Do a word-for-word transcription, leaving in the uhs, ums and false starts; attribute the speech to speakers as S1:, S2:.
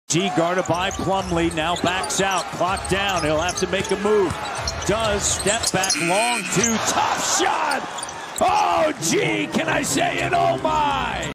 S1: G guarded by Plumlee, now backs out, clock down, he'll have to make a move. Does, step back, long two, top shot! Oh, G, can I say it? Oh my!